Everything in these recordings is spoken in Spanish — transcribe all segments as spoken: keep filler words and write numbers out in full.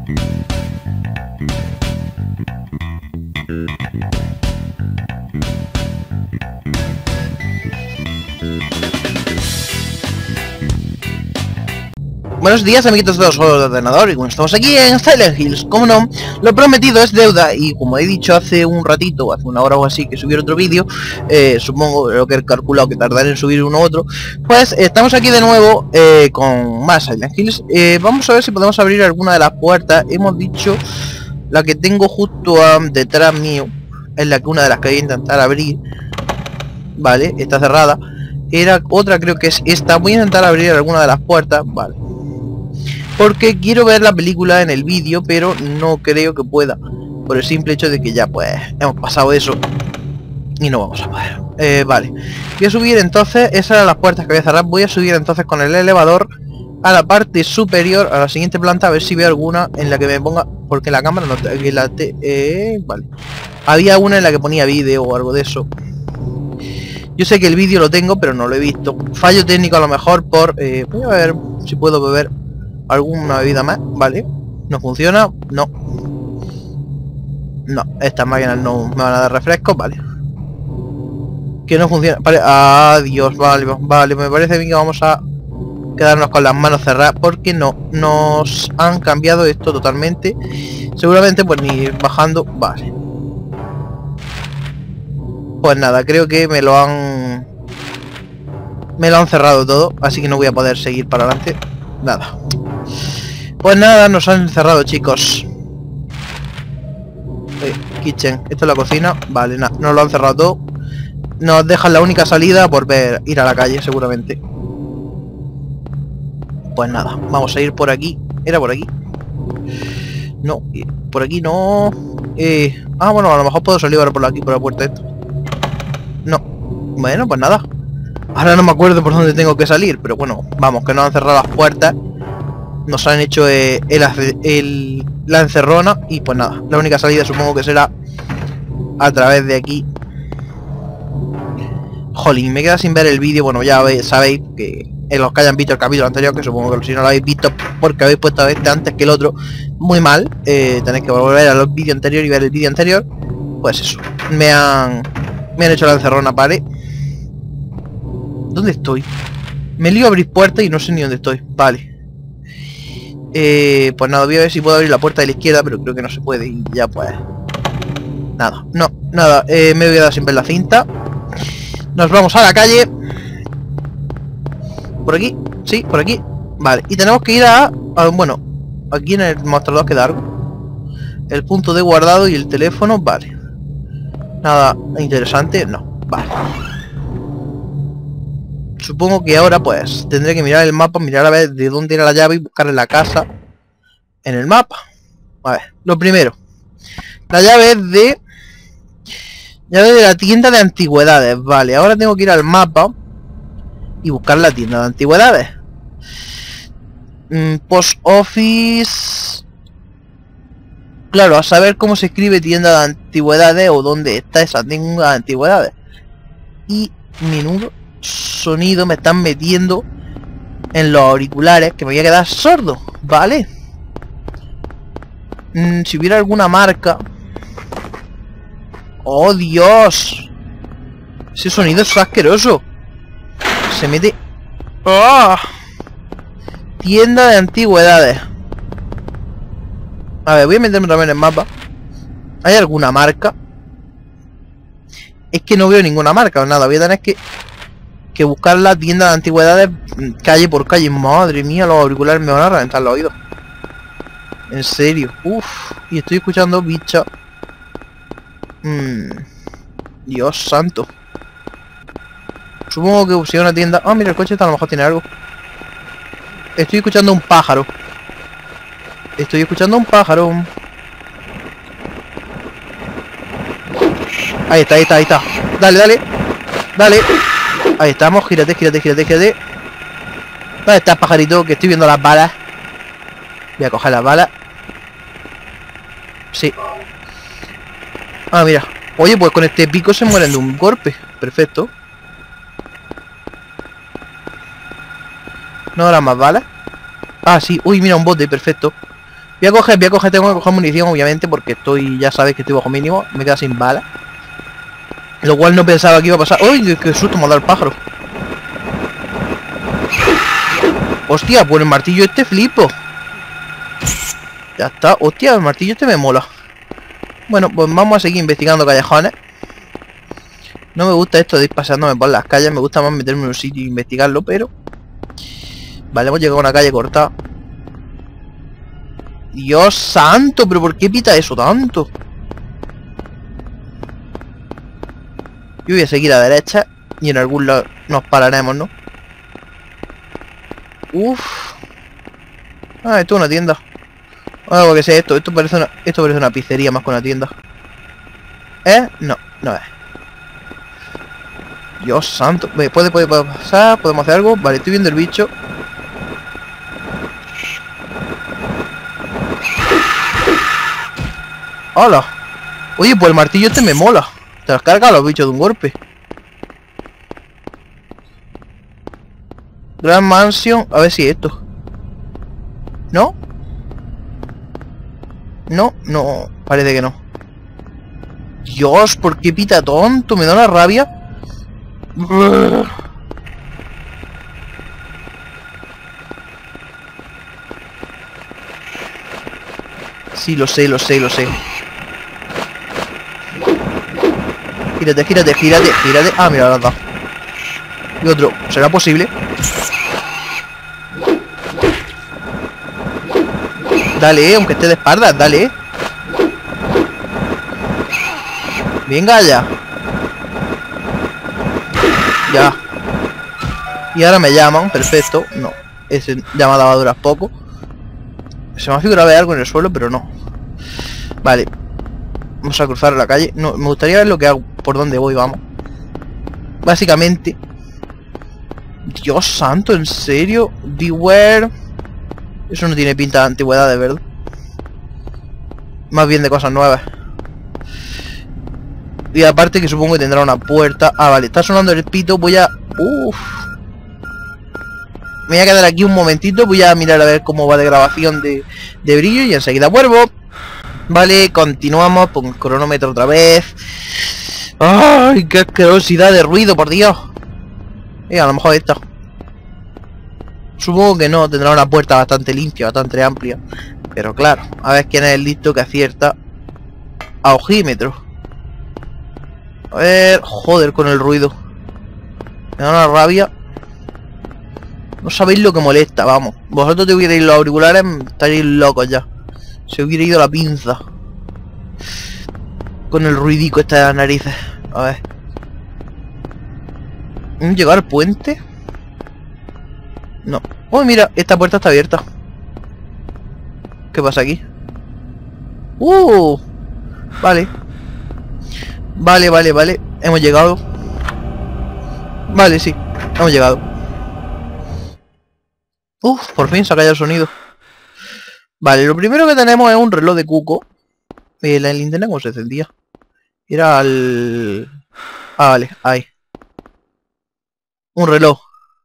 Buenos días, amiguitos de los juegos de ordenador, y como estamos aquí en Silent Hills, como no, lo prometido es deuda, y como he dicho hace un ratito, hace una hora o así, que subir otro vídeo, eh, supongo lo que he calculado que tardaré en subir uno u otro, pues eh, estamos aquí de nuevo eh, con más Silent Hills. Eh, vamos a ver si podemos abrir alguna de las puertas. Hemos dicho la que tengo justo a, detrás mío, es la que una de las que voy a intentar abrir, vale, está cerrada. Era otra, creo que es esta. Voy a intentar abrir alguna de las puertas, vale, porque quiero ver la película en el vídeo, pero no creo que pueda, por el simple hecho de que ya pues hemos pasado eso y no vamos a poder. Eh, vale, voy a subir entonces, esas eran las puertas que voy a cerrar. Voy a subir entonces con el elevador a la parte superior, a la siguiente planta, a ver si veo alguna en la que me ponga, porque la cámara no que la te, eh, vale, había una en la que ponía vídeo o algo de eso. Yo sé que el vídeo lo tengo, pero no lo he visto. Fallo técnico a lo mejor por eh, voy a ver si puedo beber alguna bebida más, vale. No funciona, no. No, estas máquinas no me van a dar refrescos, vale. Que no funciona, vale. Adiós, vale, vale. Me parece bien que vamos a quedarnos con las manos cerradas, porque no nos han cambiado esto totalmente. Seguramente pues ni bajando, vale. Pues nada, creo que me lo han me lo han cerrado todo, así que no voy a poder seguir para adelante. Nada. Pues nada, nos han encerrado, chicos. Eh, kitchen, esto es la cocina. Vale, nada, nos lo han cerrado todo. Nos dejan la única salida por ver ir a la calle, seguramente. Pues nada, vamos a ir por aquí. ¿Era por aquí? No, por aquí no. Eh, ah, bueno, a lo mejor puedo salir ahora por aquí, por la puerta esta. No. Bueno, pues nada. Ahora no me acuerdo por dónde tengo que salir, pero bueno, vamos, que nos han cerrado las puertas. Nos han hecho eh, el, el, la encerrona. Y pues nada, la única salida supongo que será a través de aquí. Jolín, me queda sin ver el vídeo. Bueno, ya veis, sabéis que en los que hayan visto el capítulo anterior, que supongo que si no lo habéis visto porque habéis puesto este antes que el otro, muy mal, eh, tenéis que volver a los vídeos anteriores y ver el vídeo anterior. Pues eso, me han me han hecho la encerrona, vale. ¿Dónde estoy? Me lío a abrir puertas y no sé ni dónde estoy, vale. Eh, pues nada, voy a ver si puedo abrir la puerta de la izquierda, pero creo que no se puede y ya pues nada, no, nada, eh, me voy a dar sin ver la cinta. Nos vamos a la calle. Por aquí, sí, por aquí. Vale, y tenemos que ir a, a bueno, aquí en el mostrador queda algo. El punto de guardado y el teléfono, vale. Nada interesante, no, vale. Supongo que ahora pues tendré que mirar el mapa, mirar a ver de dónde era la llave y buscar en la casa en el mapa. A ver, lo primero, la llave es de llave de la tienda de antigüedades, vale. Ahora tengo que ir al mapa y buscar la tienda de antigüedades. mm, Post office. Claro, a saber cómo se escribe tienda de antigüedades o dónde está esa tienda de antigüedades. Y menudo sonido me están metiendo en los auriculares, que me voy a quedar sordo, ¿vale? Mm, si hubiera alguna marca. ¡Oh, Dios! Ese sonido es asqueroso. Se mete... ¡Oh! Tienda de antigüedades. A ver, voy a meterme también en el mapa. ¿Hay alguna marca? Es que no veo ninguna marca o nada. Voy a tener que que buscar la tienda de antigüedades calle por calle. Madre mía, los auriculares me van a reventar los oídos. En serio. Uff. Y estoy escuchando bichos. Mmm. Dios santo. Supongo que si hay una tienda... Ah, mira, el coche está, a lo mejor tiene algo. Estoy escuchando un pájaro. Estoy escuchando un pájaro. Ahí está, ahí está, ahí está. Dale, dale. Dale. Ahí estamos, gírate, gírate, gírate, gírate. ¿Dónde está el pajarito? Que estoy viendo las balas. Voy a coger las balas. Sí. Ah, mira. Oye, pues con este pico se mueren de un golpe. Perfecto. ¿No habrá más balas? Ah, sí. Uy, mira, un bote, perfecto. Voy a coger, voy a coger, tengo que coger munición, obviamente, porque estoy, ya sabes que estoy bajo mínimo. Me queda sin balas. Lo cual no pensaba que iba a pasar. ¡Uy! ¡Qué, qué susto me ha dado el pájaro! Hostia, pues el martillo este flipo. Ya está. Hostia, el martillo este me mola. Bueno, pues vamos a seguir investigando callejones. No me gusta esto de ir paseándome por las calles. Me gusta más meterme en un sitio e investigarlo, pero... Vale, hemos llegado a una calle cortada. Dios santo, pero ¿por qué pita eso tanto? Yo voy a seguir a la derecha y en algún lado nos pararemos, ¿no? Uff. Ah, esto es una tienda. Algo que sea esto. Esto parece una, esto parece una pizzería más que una tienda. ¿Eh? No, no es. Dios santo. ¿Puede, puede, puede pasar? ¿Podemos hacer algo? Vale, estoy viendo el bicho. ¡Hola! Oye, pues el martillo este me mola. Te las carga a los bichos de un golpe. Grand Mansion. A ver si es esto. ¿No? No, no. Parece que no. Dios, ¿por qué pita tonto? Me da una rabia. Sí, lo sé, lo sé, lo sé. Gírate, gírate, gírate, gírate. Ah, mira, lo has dado. Y otro. ¿Será posible? Dale, aunque esté de espaldas, dale. Venga ya. Ya. Y ahora me llaman, perfecto. No, ese llamada va a durar poco. Se me ha figurado ver algo en el suelo, pero no. Vale. Vamos a cruzar la calle. No, me gustaría ver lo que hago, por dónde voy, vamos. Básicamente. Dios santo, ¿en serio? Beware. Eso no tiene pinta de antigüedad, de verdad. Más bien de cosas nuevas. Y aparte que supongo que tendrá una puerta. Ah, vale, está sonando el pito. Voy a... Uff. Me voy a quedar aquí un momentito. Voy a mirar a ver cómo va de grabación de, de brillo y enseguida vuelvo. Vale, continuamos. Pongo el cronómetro otra vez. ¡Ay, qué asquerosidad de ruido, por Dios! Eh, a lo mejor esta. Supongo que no, tendrá una puerta bastante limpia, bastante amplia. Pero claro, a ver quién es el listo que acierta a ojímetro. A ver, joder con el ruido. Me da una rabia. No sabéis lo que molesta, vamos. Vosotros te hubierais los auriculares, estaréis locos ya. Se hubiera ido la pinza. Con el ruidico este de las narices. A ver. ¿Llegar al puente? No. Oh, mira, esta puerta está abierta. ¿Qué pasa aquí? Uh, vale. Vale, vale, vale. Hemos llegado. Vale, sí. Hemos llegado. Uf, por fin se ha callado el sonido. Vale, lo primero que tenemos es un reloj de cuco. Eh, la linterna cómo se encendía. Era al... Ah, vale, ahí. Un reloj.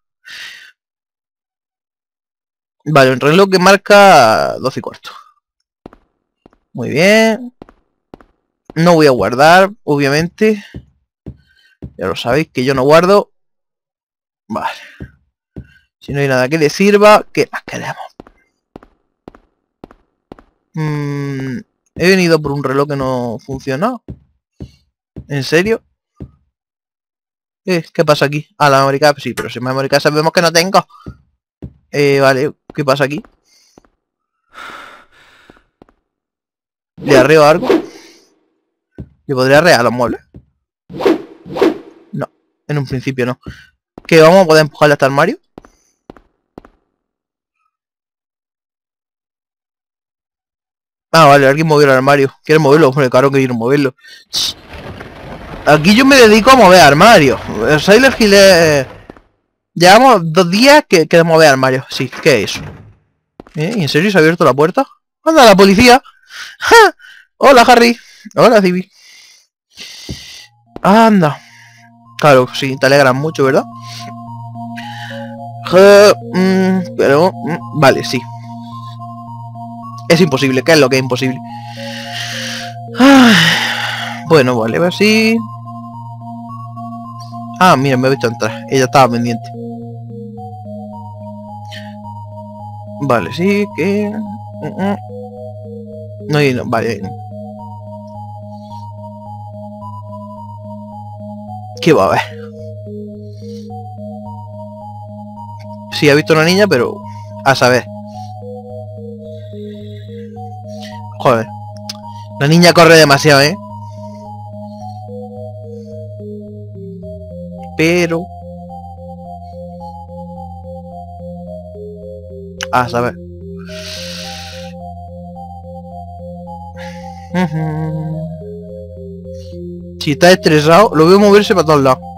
Vale, un reloj que marca doce y cuarto. Muy bien. No voy a guardar, obviamente. Ya lo sabéis que yo no guardo. Vale. Si no hay nada que le sirva, ¿qué más queremos? Mm, he venido por un reloj que no funciona. ¿En serio? Eh, ¿Qué pasa aquí? Ah, la memory card, sí, pero si memory card sabemos que no tengo. Eh, vale, ¿qué pasa aquí? ¿Le arreo algo? ¿Le podría arrear los muebles? No, en un principio no. ¿Qué, vamos a poder empujarle hasta el armario? Ah, vale, alguien movió el armario. ¿Quiere moverlo? Hombre, claro que quiero moverlo. Aquí yo me dedico a mover armarios. Silent Hill es... Llevamos dos días que queremos mover armarios. Sí, ¿qué es eso? ¿Eh? ¿En serio se ha abierto la puerta? ¡Anda, la policía! ¡Ja! Hola, Harry. Hola, Cibi. Anda. Claro, sí, te alegran mucho, ¿verdad? Ja, mm, pero... Mm, vale, sí. Es imposible, ¿qué es lo que es imposible? Ay, bueno, vale, a ver si... Ah, mira, me he visto entrar. Ella estaba pendiente. Vale, sí, que... No, y no, vale. ¿Qué va a ver? Sí, ha visto una niña, pero... A saber. Joder. La niña corre demasiado, ¿eh? Pero... A saber. Si está estresado, lo veo moverse para todos lados.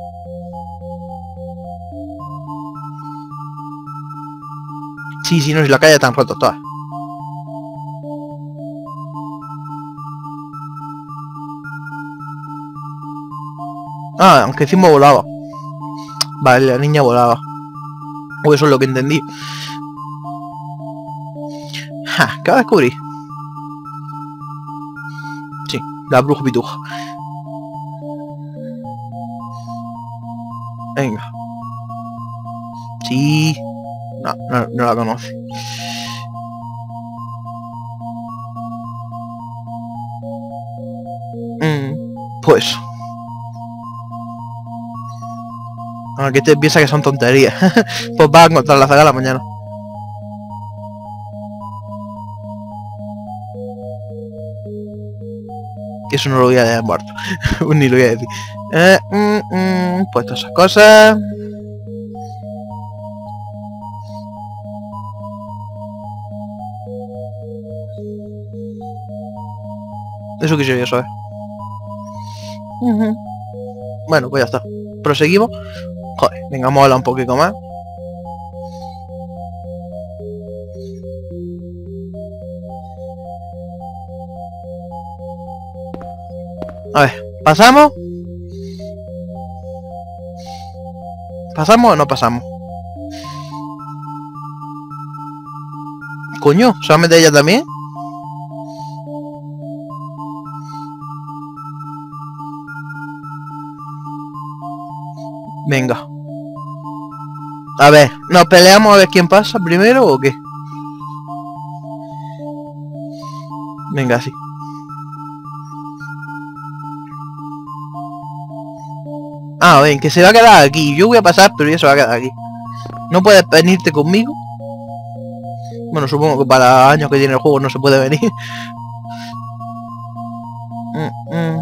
Sí, sí, no, si la calle tan roto todas. Ah, aunque encima volaba. Vale, la niña volaba. O eso es lo que entendí. Ja, acabo de descubrir. Sí, la bruja pituja. Venga. Sí. No, no, no la conoce. Mm, pues. Aunque te piensa que son tonterías. Pues va a encontrar la zaga a la mañana. Eso no lo voy a dejar muerto. Ni lo voy a decir. Eh, mm, mm, pues todas esas cosas. Eso quisiera yo saber. Uh-huh. Bueno, pues ya está. Proseguimos. Joder, venga, vamos a hablar un poquito más. A ver, ¿pasamos? ¿Pasamos o no pasamos? Coño, ¿solamente ella también? Venga. A ver, ¿nos peleamos a ver quién pasa primero o qué? Venga, sí. Ah, ven, que se va a quedar aquí. Yo voy a pasar, pero ella se va a quedar aquí. ¿No puedes venirte conmigo? Bueno, supongo que para años que tiene el juego no se puede venir. mm, mm.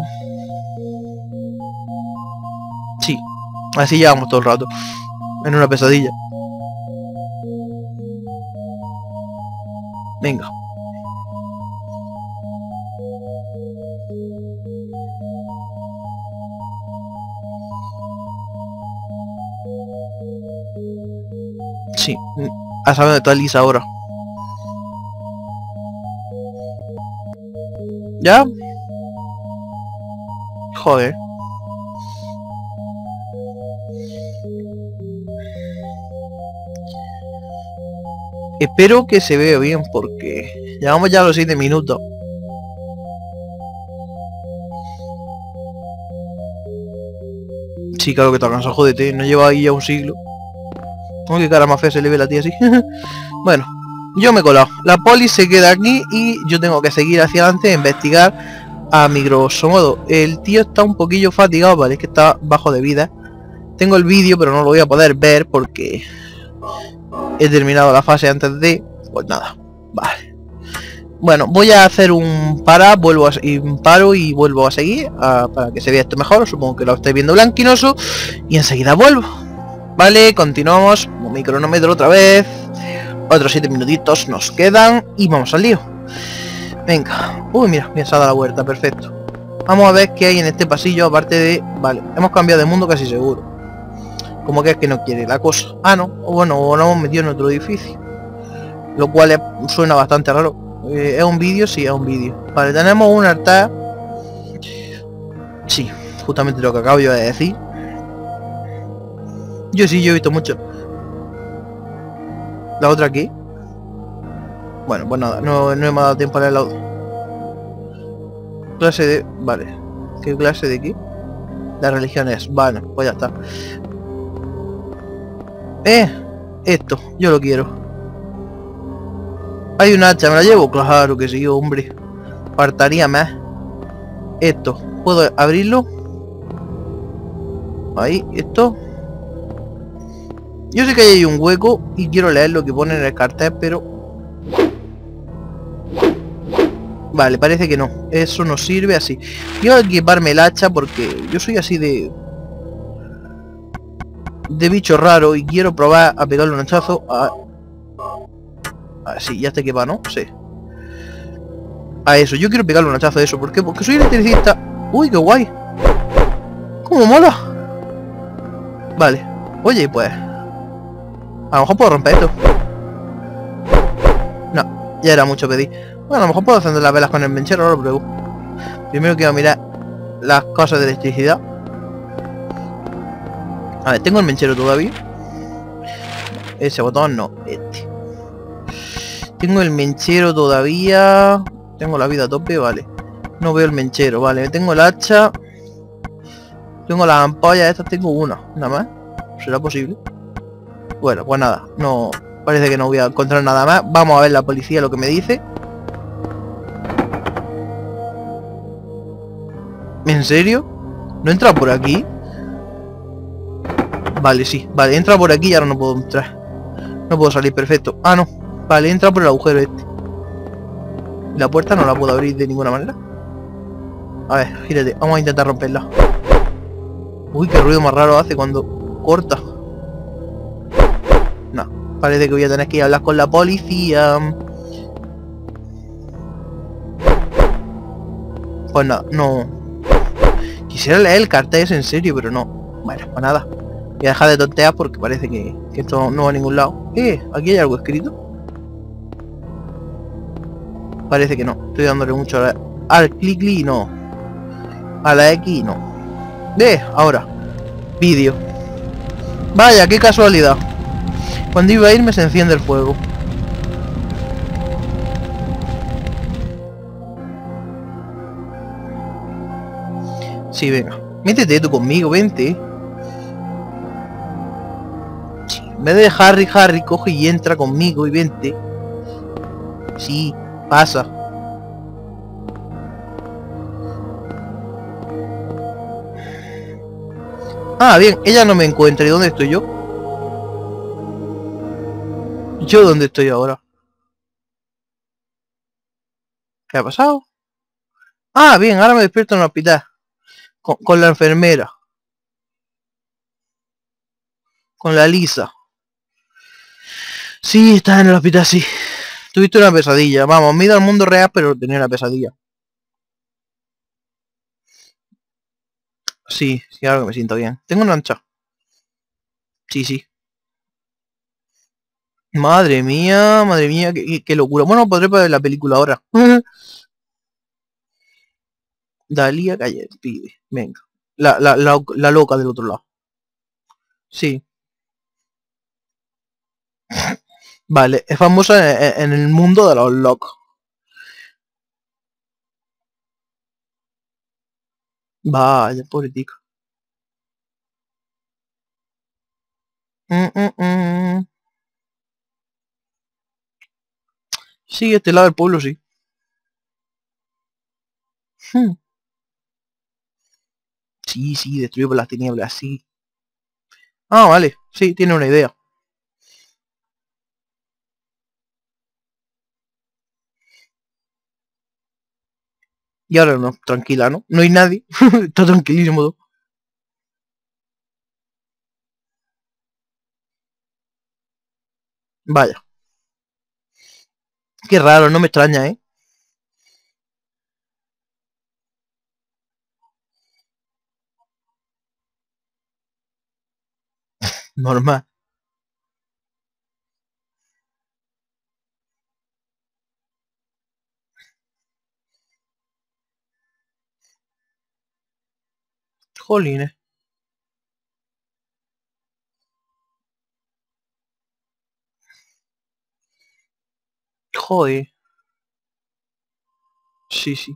Sí, así llevamos todo el rato. En una pesadilla. Venga. Sí, a saber dónde está Lisa ahora. ¿Ya? Joder. Espero que se vea bien porque llevamos ya los siete minutos. Sí, claro que te alcanzó, jódete, no lleva ahí ya un siglo. Oh, qué cara más fea se le ve a la tía así. Bueno, yo me he colado. La poli se queda aquí y yo tengo que seguir hacia adelante e investigar a mi grosso modo. El tío está un poquillo fatigado, vale, es que está bajo de vida. Tengo el vídeo, pero no lo voy a poder ver porque he terminado la fase antes de... Pues nada, vale. Bueno, voy a hacer un para, vuelvo a y paro y vuelvo a seguir a, para que se vea esto mejor. Supongo que lo estáis viendo blanquinoso y enseguida vuelvo. Vale, continuamos. Mi cronómetro otra vez. Otros siete minutitos nos quedan y vamos al lío. Venga. Uy, mira, me ha dado la vuelta, perfecto. Vamos a ver qué hay en este pasillo aparte de... Vale, hemos cambiado de mundo casi seguro. Como que es que no quiere la cosa. Ah, no. O bueno, o nos hemos metido en otro edificio. Lo cual es, suena bastante raro. Eh, ¿Es un vídeo? Sí, es un vídeo. Vale, tenemos un altar. Sí, justamente lo que acabo yo de decir. Yo sí, yo he visto mucho. ¿La otra aquí? Bueno, pues nada, no, no me ha dado tiempo a leer el audio. Clase de... Vale. ¿Qué clase de qué? La religión es. Vale, pues ya está. Eh, esto, yo lo quiero. Hay un hacha, ¿me la llevo? Claro que sí, hombre. Faltaría más. Esto, ¿puedo abrirlo? Ahí, esto. Yo sé que hay un hueco y quiero leer lo que pone en el cartel, pero... Vale, parece que no. Eso no sirve así. Quiero equiparme el hacha porque yo soy así de... De bicho raro y quiero probar a pegarle un hachazo a... Ah, sí, ya está equipado, ¿no? Sí. A eso, yo quiero pegarle un hachazo a eso. ¿Por qué? Porque soy electricista. Uy, qué guay. ¿Cómo mola? Vale. Oye, pues... A lo mejor puedo romper esto. No, ya era mucho pedir. Bueno, a lo mejor puedo encender las velas con el mechero, ahora lo pruebo. Primero quiero mirar las cosas de electricidad. A ver, tengo el mechero todavía. Ese botón no, este. Tengo el mechero todavía. Tengo la vida a tope, vale. No veo el mechero, vale. Tengo el hacha. Tengo las ampollas, estas tengo una, nada más. ¿Será posible? Bueno, pues nada, no... Parece que no voy a encontrar nada más. Vamos a ver la policía lo que me dice. ¿En serio? ¿No entra por aquí? Vale, sí. Vale, entra por aquí y ahora no puedo entrar. No puedo salir, perfecto. Ah, no. Vale, entra por el agujero este. La puerta no la puedo abrir de ninguna manera. A ver, gírate. Vamos a intentar romperla. Uy, qué ruido más raro hace cuando corta. No, parece que voy a tener que ir a hablar con la policía. Pues nada, no. Quisiera leer el cartel ese en serio, pero no. Bueno, pues nada. Voy a dejar de tontear porque parece que, que esto no va a ningún lado. Eh, ¿aquí hay algo escrito? Parece que no. Estoy dándole mucho a la... al clic y no. A la X y no. Ve, ahora. Vídeo. Vaya, qué casualidad. Cuando iba a irme se enciende el fuego. Sí, venga. Métete tú conmigo, vente. Sí, en vez de Harry, Harry, coge y entra conmigo y vente. Sí, pasa. Ah, bien, ella no me encuentra. ¿Y dónde estoy yo? ¿Yo dónde estoy ahora? ¿Qué ha pasado? Ah, bien, ahora me despierto en el hospital. Con, con la enfermera. Con la Lisa. Sí, estás en el hospital, sí. Tuviste una pesadilla. Vamos, me he ido al mundo real, pero tenía una pesadilla. Sí, sí, ahora que me siento bien. Tengo una ancha. Sí, sí. Madre mía, madre mía, qué, qué- qué locura. Bueno, podré ver la película ahora. Dalía Calle, pibe. Venga. La, la, la, la loca del otro lado. Sí. Vale, es famosa en, en el mundo de los locos. Vaya, pobrecito. Mm, mm, mm. Sí, este lado del pueblo, sí. Hmm. Sí, sí, destruido por las tinieblas, sí. Ah, vale. Sí, tiene una idea. Y ahora no, tranquila, ¿no? No hay nadie. Está tranquilísimo. Vaya. Qué raro, no me extraña, ¿eh? Normal. Jolines. Joder. Sí, sí.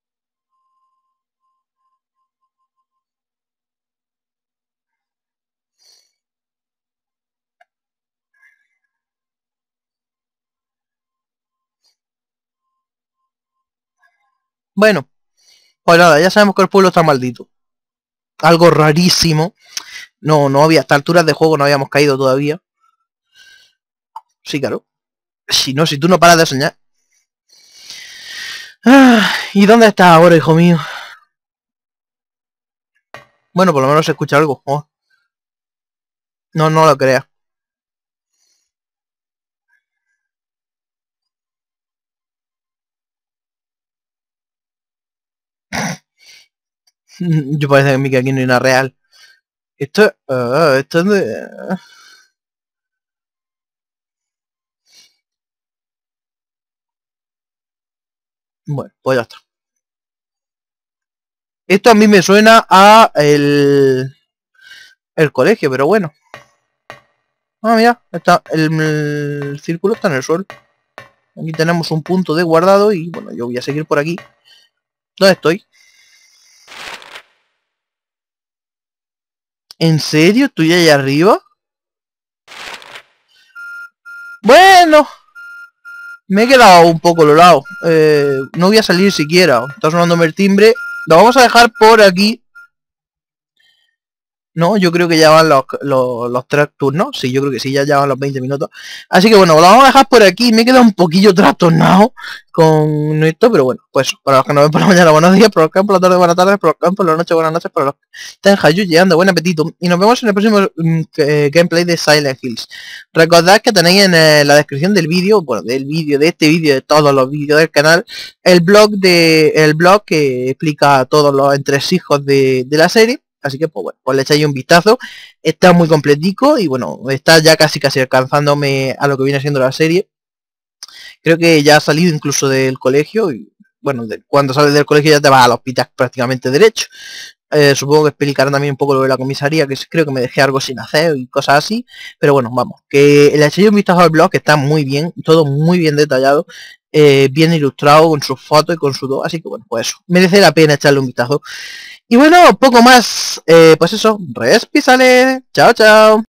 Bueno, pues nada, ya sabemos que el pueblo está maldito. Algo rarísimo. No, no había, a estas alturas de juego no habíamos caído todavía. Sí, claro. Si no, si tú no paras de soñar. Ah, ¿y dónde estás ahora, hijo mío? Bueno, por lo menos se escucha algo. Oh. No, no lo creas. Yo parece que a mí que aquí no hay nada real. Esto, uh, esto es de... Bueno, pues ya está. Esto a mí me suena a el, el colegio, pero bueno. Ah, mira, está el, el círculo está en el suelo. Aquí tenemos un punto de guardado y bueno, yo voy a seguir por aquí. ¿Dónde estoy? ¿En serio? ¿Estoy ahí arriba? Bueno, me he quedado un poco lolado. Eh, no voy a salir siquiera. Está sonándome el timbre. Lo vamos a dejar por aquí. No, yo creo que ya van los, los, los tres turnos. Sí, yo creo que sí, ya llevan los veinte minutos. Así que bueno, lo vamos a dejar por aquí. Me he quedado un poquillo trastornado con esto, pero bueno, pues para los que nos ven por la mañana, buenos días, para los que ven por la tarde, buenas tardes, para los que ven por la noche, buenas noches, para los que estén Hayu llegando, buen apetito. Y nos vemos en el próximo mm, eh, gameplay de Silent Hills. Recordad que tenéis en eh, la descripción del vídeo, bueno, del vídeo, de este vídeo, de todos los vídeos del canal, el blog de el blog que explica todos los entresijos de, de la serie. Así que pues bueno, pues le echáis un vistazo. Está muy completico y bueno, está ya casi casi alcanzándome a lo que viene siendo la serie. Creo que ya ha salido incluso del colegio y bueno, de, cuando sales del colegio ya te vas al hospital prácticamente derecho. Eh, supongo que explicarán también un poco lo de la comisaría, que creo que me dejé algo sin hacer y cosas así. Pero bueno, vamos, que le echéis un vistazo al blog, que está muy bien, todo muy bien detallado. Eh, bien ilustrado con sus fotos y con su todo. Así que bueno, pues eso, merece la pena echarle un vistazo. Y bueno, poco más, eh, pues eso, respísale, chao chao.